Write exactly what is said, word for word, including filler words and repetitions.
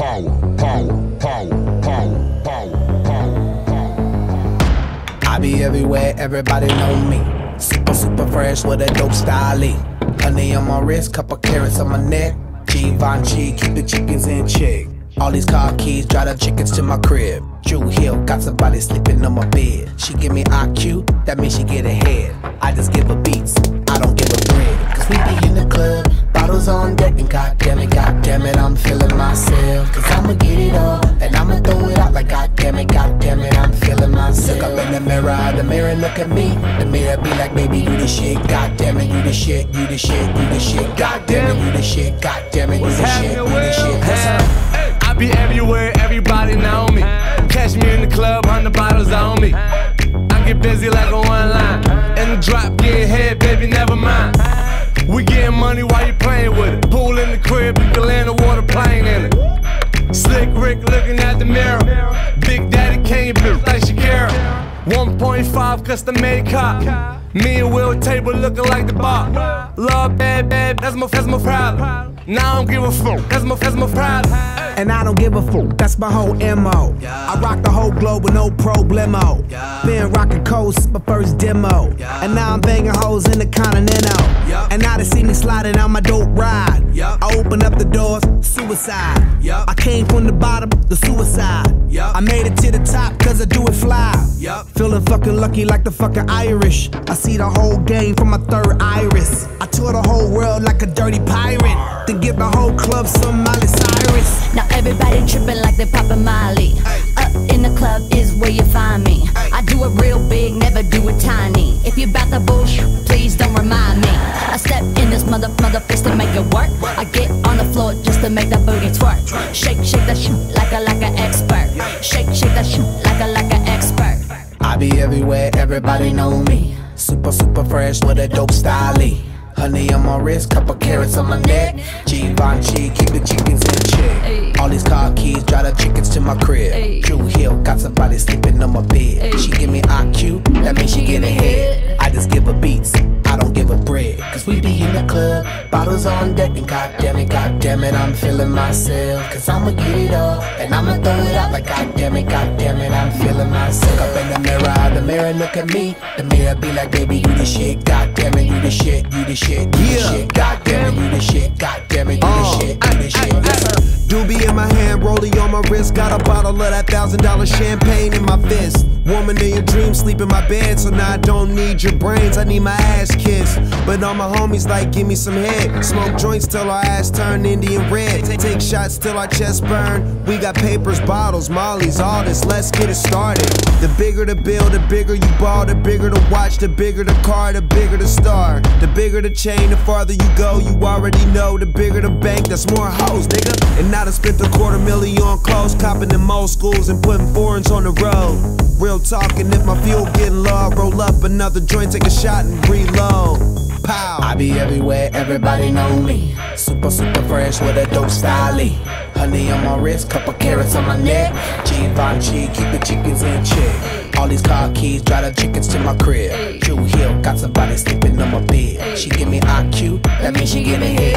power, power, power, power, power, power, power. I be everywhere, everybody know me. Super, super fresh with a dope style. Honey on my wrist, couple carrots on my neck. Givenchy, keep the chickens in check. All these car keys, drive the chickens to my crib. Drew Hill, got somebody sleeping on my bed. She give me I Q, that means she get ahead. I just give her beats, I don't give her bread. Cause we be in the club, bottles on deck, and goddamn it, goddamn it, I'm feeling myself. Cause I'ma get it all, and I'ma throw it out like goddamn it, goddamn it, I'm feeling myself. Look up in the mirror, the mirror look at me. The mirror be like, baby, you the shit, goddamn it, you the shit, you the shit, you the shit, goddamn it, you the shit, goddamn it, you the shit, you the shit. I be everywhere, everybody know me. Catch me in the club, hundred bottles on me. I get busy like a one line. In the drop, getting head, baby, never mind. We getting money while you playing with it. Pool in the crib, you can land a water plane in it. Slick Rick looking at the mirror. Big Daddy Kane, bitch like Shakira. one point five custom made car. Me and Will table looking like the bar. Love bad, bad, that's my, that's my problem. Now I don't give a fuck, that's my, that's my problem. And I don't give a fuck, that's my whole M O. I rock the whole globe with no problemo. Been rocking cold since my first demo. And now I'm banging hoes in the Continental. And now they see me sliding on my dope ride. I open up the doors, suicide. I came from the bottom, the suicide. I made it to the top cause I do it fly. Feeling fucking lucky like the fucking Irish. I see the whole game from my third iris. I tour the whole world like a dirty pirate. Then give the whole club some Miley Cyrus. Now everybody tripping like they poppin' Miley. Up in the club is where you find me. I do it real big, never do it tiny. If you bout the bullshit, please don't remind me. I step in this mother mother fist to make it work. I get on the floor just to make that booty twerk. Shake, shake that shit like a like an expert. Shake, shake that shit like a like an expert. I be everywhere, everybody know me. Super, super fresh with a dope style. Honey on my wrist, couple carrots on my neck. Givenchy, keep the chickens in check. All these car keys, drive the chickens to my crib. Drew Hill, got somebody sleeping on my bed. She give me I Q, that means she get ahead. I just give her beats, I don't give her bread. Cause we be in the club, bottles on deck, and goddamn it, goddamn it, I'm feeling myself. Cause I'ma get it all, and I'ma throw it out like goddamn it, goddamn it, I'm feeling myself. Up in the mirror, the mirror look at me. The mirror be like, baby, you the shit, goddamn it, you the shit, you the shit. Shit, you yeah. the shit, goddamn it, you the shit, goddamn it, you uh, the shit, you the shit. Yes, doobie in my hand, rollie on my wrist, got a bottle of that thousand dollar champagne in my fist. Woman in your dreams, sleep in my bed, so now I don't need your brains, I need my ass kissed. But all my homies like, give me some head. Smoke joints till our ass turn Indian red. Take shots till our chest burn. We got papers, bottles, mollies, all this, let's get it started. The bigger the bill, the bigger you ball, the bigger the watch, the bigger the car, the bigger the star. The bigger the chain, the farther you go, you already know. The bigger the bank, that's more hoes, nigga. And I done spent a quarter million on clothes, copping them old schools and putting foreigns on the road. Real talking, if my fuel getting low, I roll up another joint, take a shot and reload. Pow. I be everywhere, everybody know me. Super, super fresh with a dope style. Honey on my wrist, couple carrots on my neck. Givenchy, keep the chickens in check. All these car keys, drive the chickens to my crib. Drew Hill, got somebody sleeping on my bed. She give me I Q, that means she get ahead.